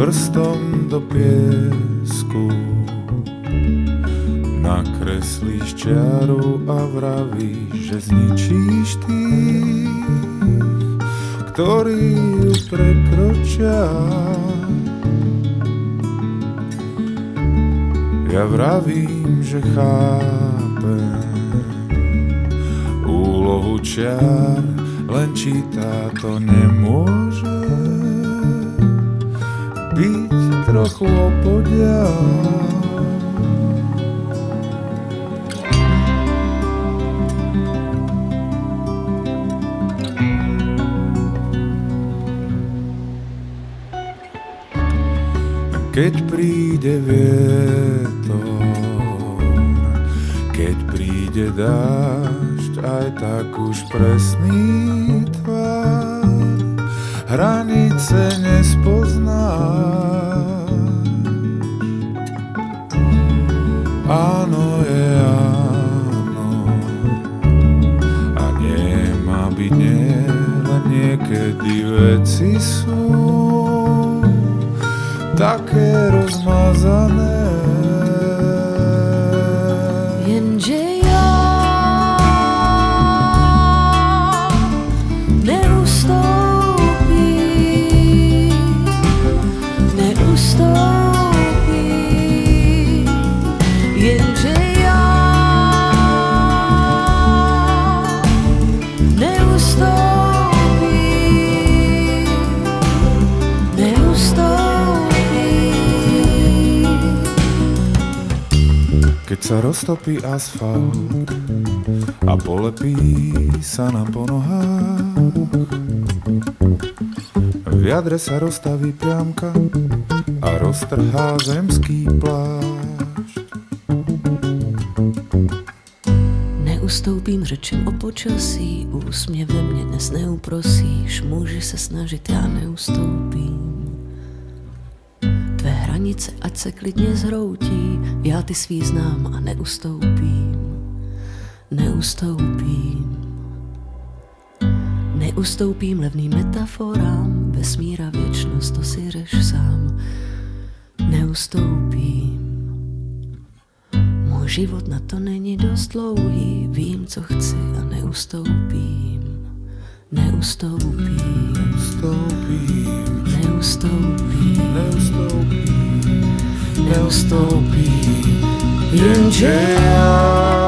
prstom do piesku nakreslíš čiaru a vravíš, že zničíš tých, ktorí ju prekročia. Ja vravím, že chápem úlohu čiar, len čítá to nemôže byť trochu opodiaľ. Keď príde vietor, keď príde dážď, aj tak už presný tvár hranice nespoznáš. Áno je áno a nie má byť nie, len niekedy veci sú také rozmazané. Jenže ja neustúpim, jenže ja neustúpim. Keď sa roztopí asfalt a polepí sa na ponohách, v jadre sa rozstaví priamka a roztrhá zemský plášť. Neustoupím řečem o počasí, úsměvem mě dnes neuprosíš, můžeš se snažit, já neustoupím. Tvé hranice ať se klidně zhroutí, já ty svý znám a neustoupím. Neustoupím levným metaforám, vesmír a věčnost, to si řeš sám. Neustoupím. Můj život na to není dost dlouhý, vím, co chci a neustoupím. Jenže ja